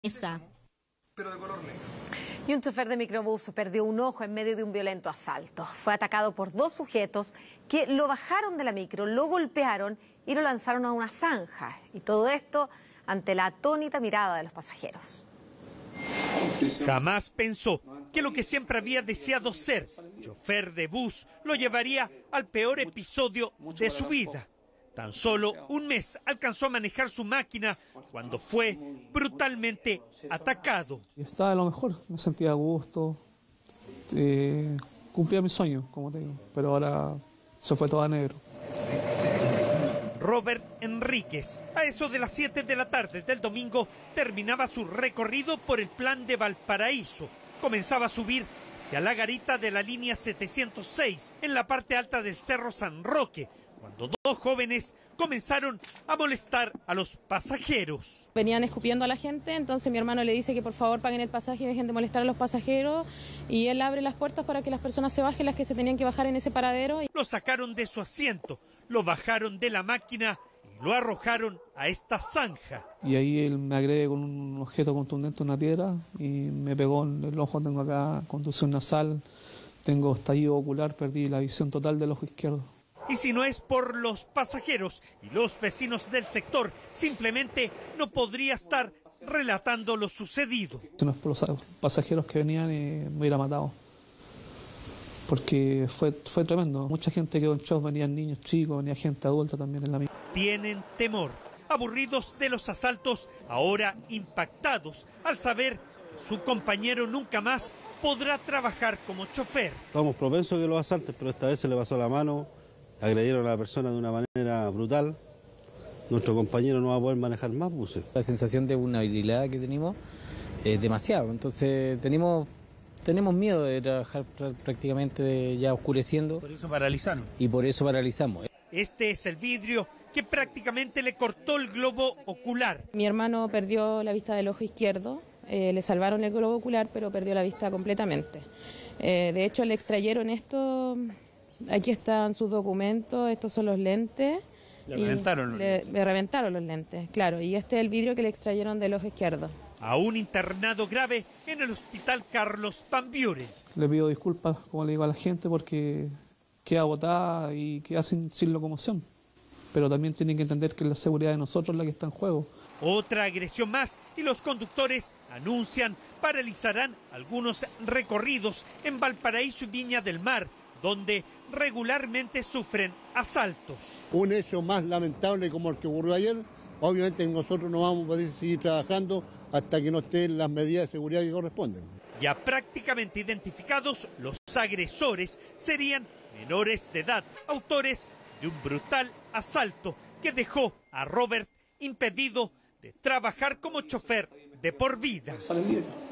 Esa. Pero de color negro. Y un chofer de microbús perdió un ojo en medio de un violento asalto. Fue atacado por dos sujetos que lo bajaron de la micro, lo golpearon y lo lanzaron a una zanja. Y todo esto ante la atónita mirada de los pasajeros. Jamás pensó que lo que siempre había deseado ser, chofer de bus, lo llevaría al peor episodio de su vida. Tan solo un mes alcanzó a manejar su máquina cuando fue brutalmente atacado. Estaba de lo mejor, me sentía a gusto, cumplía mi sueño, como te digo, pero ahora se fue todo a negro. Robert Enríquez, a eso de las 7 de la tarde del domingo, terminaba su recorrido por el plan de Valparaíso. Comenzaba a subir hacia la garita de la línea 706, en la parte alta del Cerro San Roque, cuando dos jóvenes comenzaron a molestar a los pasajeros. Venían escupiendo a la gente, entonces mi hermano le dice que por favor paguen el pasaje y dejen de molestar a los pasajeros, y él abre las puertas para que las personas se bajen, las que se tenían que bajar en ese paradero. Lo sacaron de su asiento, lo bajaron de la máquina y lo arrojaron a esta zanja. Y ahí él me agrede con un objeto contundente, una piedra, y me pegó en el ojo. Tengo acá contusión nasal, tengo estallido ocular, perdí la visión total del ojo izquierdo. Y si no es por los pasajeros y los vecinos del sector, simplemente no podría estar relatando lo sucedido. Si no es por los pasajeros que venían, me hubiera matado. Porque fue tremendo. Mucha gente quedó en shock, venían niños chicos, venía gente adulta también en la misma. Tienen temor, aburridos de los asaltos, ahora impactados al saber que su compañero nunca más podrá trabajar como chofer. Estamos propensos a que los asalten, pero esta vez se le pasó la mano, agredieron a la persona de una manera brutal. Nuestro compañero no va a poder manejar más buses. La sensación de vulnerabilidad que tenemos es demasiado, entonces tenemos miedo de trabajar prácticamente ya oscureciendo. Por eso paralizaron. Y por eso paralizamos. Este es el vidrio que prácticamente le cortó el globo ocular. Mi hermano perdió la vista del ojo izquierdo, le salvaron el globo ocular, pero perdió la vista completamente. De hecho, le extrayeron esto, aquí están sus documentos, estos son los lentes. Le reventaron los lentes, claro, y este es el vidrio que le extrayeron del ojo izquierdo. Aún internado grave en el hospital Carlos Van Buren. Le pido disculpas, como le digo a la gente, porque queda botada y queda sin locomoción. Pero también tienen que entender que es la seguridad de nosotros la que está en juego. Otra agresión más y los conductores anuncian paralizarán algunos recorridos en Valparaíso y Viña del Mar, donde regularmente sufren asaltos. Un hecho más lamentable como el que ocurrió ayer. Obviamente nosotros no vamos a poder seguir trabajando hasta que no estén las medidas de seguridad que corresponden. Ya prácticamente identificados, los agresores serían menores de edad, autores de un brutal asalto que dejó a Robert impedido de trabajar como chofer de por vida.